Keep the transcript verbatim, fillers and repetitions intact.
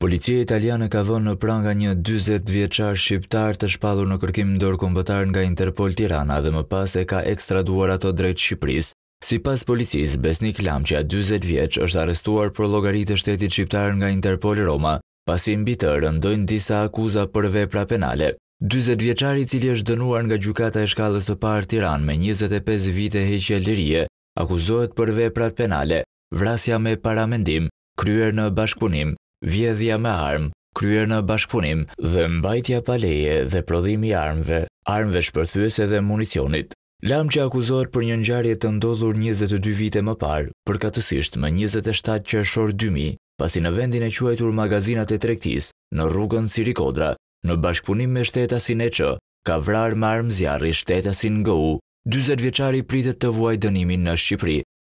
Policia italiane ka vënë në pranga një dyzet vjeçar shqiptar të shpallur në kërkim ndërkombëtar nga Interpol Tirana dhe më pas e ka ekstraduar ato drejt Shqipërisë. Sipas policisë, Besnik Lamqia, dyzet vjeç, është arrestuar për llogari të shtetit shqiptar nga Interpol Roma, pasi mbi të rëndojnë disa akuza për vepra penale. dyzet vjeçari, i cili është dënuar nga gjykata e shkallës së parë Tiranë me njëzet e pesë vite heqje lirie, akuzohet për veprat penale: vrasja me paramendim, kryer në bashkëpunim, vjedhja me armë, kryer në bashkëpunim dhe mbajtja pa leje dhe prodhimi i armëve, armëve shpërthyese dhe municionit. Lamqia akuzohet për një ngjarje të ndodhur njëzet e dy vite më parë, përkatësisht më njëzet e shtatë qershor dy mijë, pasi në vendin e quajtur Magazinat e Tregtisë, në rrugën Sirikodra, në bashkëpunim me shtetasin E Q, ka vrarë me armë zjarri shtetasin G U. dyzet vjeçari pritet të vuajë dënimin në Shqipëri.